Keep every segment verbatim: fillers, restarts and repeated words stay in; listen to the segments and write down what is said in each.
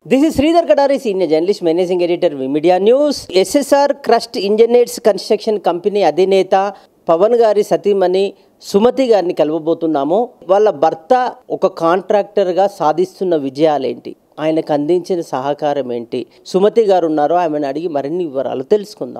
This is Sridhar Kadari, Senior Journalist, Managing Editor, Media News. S S R Crust Engineers Construction Company అధినేత పవన్ గారి సతీమణి సుమతి గారిని కలవబోతున్నాము. వాళ్ళ భర్త ఒక కాంట్రాక్టర్గా సాధిస్తున్న విజయాలేంటి, ఆయనకు అందించిన సహకారం ఏంటి, సుమతి గారు ఉన్నారో ఆమెను అడిగి మరిన్ని వివరాలు తెలుసుకుందాం.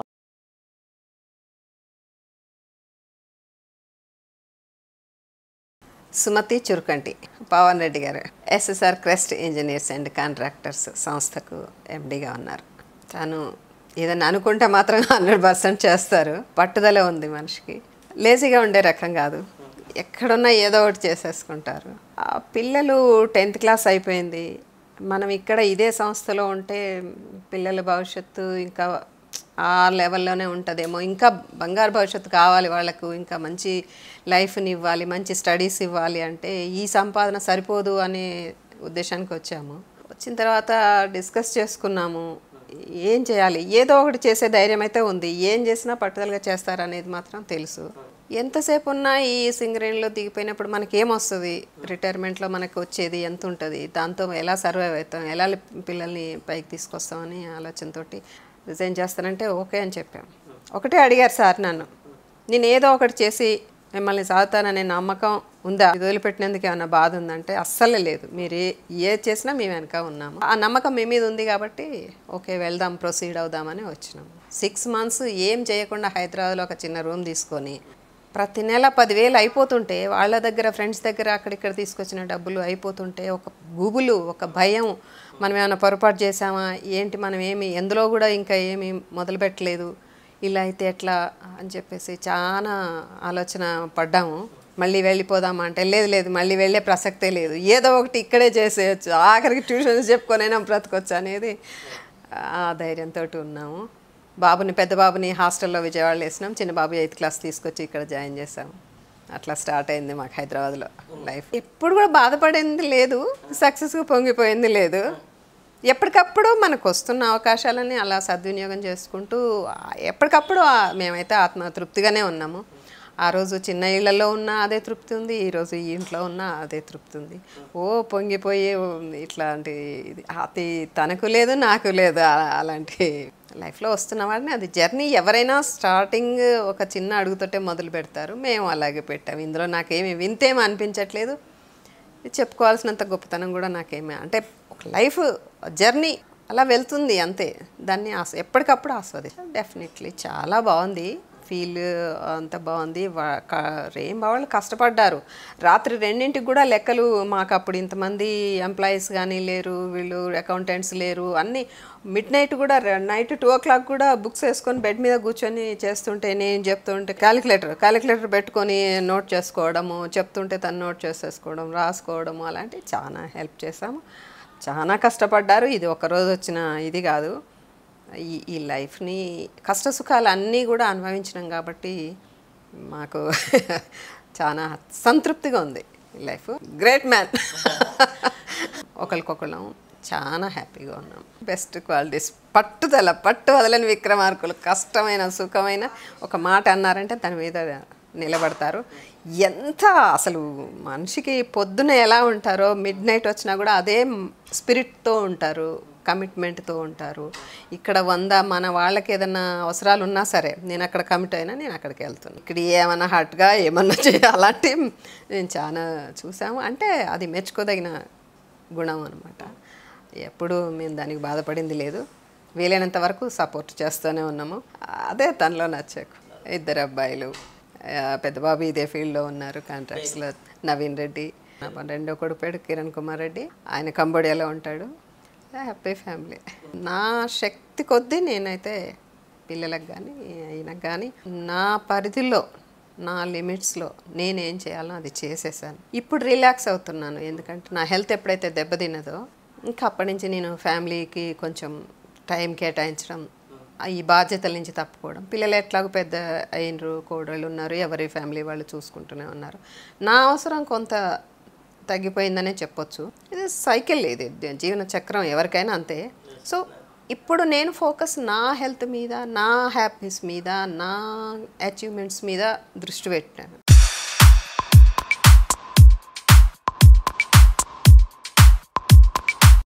సుమతి చురుకంటి పవన్ రెడ్డి గారు SSR crest engineers and contractors సంస్థకు ఎండీగా ఉన్నారు. తను ఏదైనా అనుకుంటే మాత్రం హండ్రెడ్ పర్సెంట్ చేస్తారు. పట్టుదల ఉంది మనిషికి. లేజీగా ఉండే రకం కాదు. ఎక్కడున్నా ఏదో ఒకటి చేసేసుకుంటారు. ఆ పిల్లలు టెన్త్ క్లాస్ అయిపోయింది. మనం ఇక్కడ ఇదే సంస్థలో ఉంటే పిల్లల భవిష్యత్తు ఇంకా ఆ లెవెల్లోనే ఉంటుందేమో. ఇంకా బంగారు భవిష్యత్తు కావాలి వాళ్ళకు, ఇంకా మంచి లైఫ్ని ఇవ్వాలి, మంచి స్టడీస్ ఇవ్వాలి అంటే ఈ సంపాదన సరిపోదు అనే ఉద్దేశానికి వచ్చాము. వచ్చిన తర్వాత డిస్కస్ చేసుకున్నాము ఏం చేయాలి. ఏదో ఒకటి చేసే ధైర్యం అయితే ఉంది. ఏం చేసినా పట్టుదలగా చేస్తారనేది మాత్రం తెలుసు. ఎంతసేపు ఉన్నా ఈ సింగరేణిలో దిగిపోయినప్పుడు మనకి ఏమొస్తుంది, రిటైర్మెంట్లో మనకు వచ్చేది ఎంత ఉంటుంది, దాంతో ఎలా సర్వైవ్ అవుతాం, ఎలా పిల్లల్ని పైకి తీసుకొస్తామని ఆలోచనతోటి రిజైన్ చేస్తానంటే ఓకే అని చెప్పాం. ఒకటే అడిగారు సార్ నన్ను, నేను ఏదో ఒకటి చేసి మిమ్మల్ని సాగుతాననే నమ్మకం ఉందా, వదిలిపెట్టినందుకు ఏమైనా బాధ ఉందంటే అస్సలే లేదు. మీరు ఏ ఏ చేసినా మేము వెనక ఉన్నాము. ఆ నమ్మకం మీ మీద ఉంది కాబట్టి ఓకే వెళ్దాం, ప్రొసీడ్ అవుదామని వచ్చినాము. సిక్స్ మంత్స్ ఏం చేయకుండా హైదరాబాద్లో ఒక చిన్న రూమ్ తీసుకొని ప్రతి నెల పదివేలు అయిపోతుంటే, వాళ్ళ దగ్గర ఫ్రెండ్స్ దగ్గర అక్కడిక్కడ తీసుకొచ్చిన డబ్బులు అయిపోతుంటే ఒక గుబులు, ఒక భయం, మనం ఏమైనా పొరపాటు చేసామా ఏంటి, మనం ఏమి ఎందులో కూడా ఇంకా ఏమి మొదలు పెట్టలేదు, ఇలా అయితే ఎట్లా అని చెప్పేసి చాలా ఆలోచన పడ్డాము. మళ్ళీ వెళ్ళిపోదామా అంటే లేదు లేదు మళ్ళీ వెళ్ళే ప్రసక్తే లేదు, ఏదో ఒకటి ఇక్కడే చేసేయచ్చు, ఆఖరికి ట్యూషన్స్ చెప్పుకొనైనా బ్రతకొచ్చు అనేది ఆ ధైర్యంతో ఉన్నాము. బాబుని పెద్ద బాబుని హాస్టల్లో విజయవాడలో వేసినాం, చిన్న బాబు ఎయిత్ క్లాస్ తీసుకొచ్చి ఇక్కడ జాయిన్ చేసాము. అట్లా స్టార్ట్ అయింది మాకు హైదరాబాద్లో లైఫ్. ఎప్పుడు కూడా బాధపడింది లేదు, సక్సెస్గా పొంగిపోయింది లేదు. ఎప్పటికప్పుడు మనకు వస్తున్న అవకాశాలని అలా సద్వినియోగం చేసుకుంటూ ఎప్పటికప్పుడు మేమైతే ఆత్మ తృప్తిగానే ఉన్నాము. ఆ రోజు చిన్న ఇళ్లలో ఉన్నా అదే తృప్తి ఉంది, ఈరోజు ఈ ఇంట్లో ఉన్నా అదే తృప్తి ఉంది. ఓ పొంగిపోయి ఇట్లాంటి అతి తనకు లేదు నాకు లేదు అలాంటి లైఫ్లో వస్తున్న వాడిని. అది జర్నీ ఎవరైనా స్టార్టింగ్ ఒక చిన్న అడుగుతోటే మొదలు పెడతారు. మేము అలాగే పెట్టాము. ఇందులో నాకేమి వింతేమీ అనిపించట్లేదు, చెప్పుకోవాల్సినంత గొప్పతనం కూడా నాకేమీ, అంటే ఒక లైఫ్ జర్నీ అలా వెళ్తుంది అంతే. దాన్ని ఆస్ ఎప్పటికప్పుడు ఆస్వాదిస్తాం. డెఫినెట్లీ చాలా బాగుంది, ఫీల్ అంత బాగుంది. ఏం వాళ్ళు కష్టపడ్డారు. రాత్రి రెండింటికి కూడా లెక్కలు, మాకు అప్పుడు ఇంతమంది ఎంప్లాయీస్ కానీ లేరు, వీళ్ళు అకౌంటెంట్స్ లేరు, అన్నీ మిడ్ నైట్ కూడా నైట్ టూ ఓ క్లాక్ కూడా బుక్స్ వేసుకొని బెడ్ మీద కూర్చొని చేస్తుంటే, నేను చెప్తుంటే క్యాలిక్యులేటర్ క్యాలిక్యులేటర్ పెట్టుకొని నోట్ చేసుకోవడము, చెప్తుంటే తను నోట్ చేసేసుకోవడం, రాసుకోవడము, అలాంటివి చాలా హెల్ప్ చేసాము. చాలా కష్టపడ్డారు. ఇది ఒకరోజు వచ్చిన ఇది కాదు. ఈ ఈ లైఫ్ని కష్ట సుఖాలు అన్నీ కూడా అనుభవించినాం కాబట్టి మాకు చాలా సంతృప్తిగా ఉంది ఈ లైఫ్. Great man. ఒకరికొకళ్ళం చాలా హ్యాపీగా ఉన్నాం. బెస్ట్ క్వాలిటీస్, పట్టుదల, పట్టు వదలని విక్రమార్కులు. కష్టమైన సుఖమైన ఒక మాట అన్నారంటే దాని మీద నిలబడతారు. ఎంత అసలు మనిషికి పొద్దున ఎలా ఉంటారో మిడ్ నైట్ వచ్చినా కూడా అదే స్పిరిట్తో ఉంటారు, కమిట్మెంట్తో ఉంటారు. ఇక్కడ వంద మన వాళ్ళకి ఏదైనా అవసరాలు ఉన్నా సరే నేను అక్కడ కమిట్ అయినా నేను అక్కడికి వెళ్తాను. ఇక్కడ ఏమన్నా హట్గా ఏమన్నా చేయాలి అలాంటి నేను చాలా చూసాము. అంటే అది మెచ్చుకోదగిన గుణం అనమాట. ఎప్పుడు మేము దానికి బాధపడింది లేదు. వీలైనంత వరకు సపోర్ట్ చేస్తూనే ఉన్నాము. అదే తనలో నచ్చాకు. ఇద్దరు అబ్బాయిలు, పెద్ద బాబు ఇదే ఫీల్డ్లో ఉన్నారు కాంట్రాక్ట్స్లో, నవీన్ రెడ్డి. రెండో కొడుకు పేరు కిరణ్ కుమార్ రెడ్డి, ఆయన కంబోడియాలో ఉంటాడు. Happy family. నా శక్తి కొద్దీ నేనైతే పిల్లలకు కానీ ఆయనకు కానీ నా పరిధిలో, నా లిమిట్స్లో నేనేం చేయాలో అది చేసేసాను. ఇప్పుడు రిలాక్స్ అవుతున్నాను, ఎందుకంటే నా హెల్త్ ఎప్పుడైతే దెబ్బతిన్నదో ఇంకా అప్పటి నుంచి నేను ఫ్యామిలీకి కొంచెం టైం కేటాయించడం, ఈ బాధ్యతల నుంచి తప్పుకోవడం. పిల్లలు ఎట్లాగో పెద్ద అయినరు, కోడళ్ళు ఉన్నారు, ఎవరి ఫ్యామిలీ వాళ్ళు చూసుకుంటూనే ఉన్నారు. నా అవసరం కొంత తగ్గిపోయిందనే చెప్పొచ్చు. ఇది సైకిల్, ఇది జీవన చక్రం, ఎవరికైనా అంతే. సో ఇప్పుడు నేను ఫోకస్ నా హెల్త్ మీద, నా హ్యాపీనెస్ మీద, నా అచీవ్మెంట్స్ మీద దృష్టి పెట్టాను.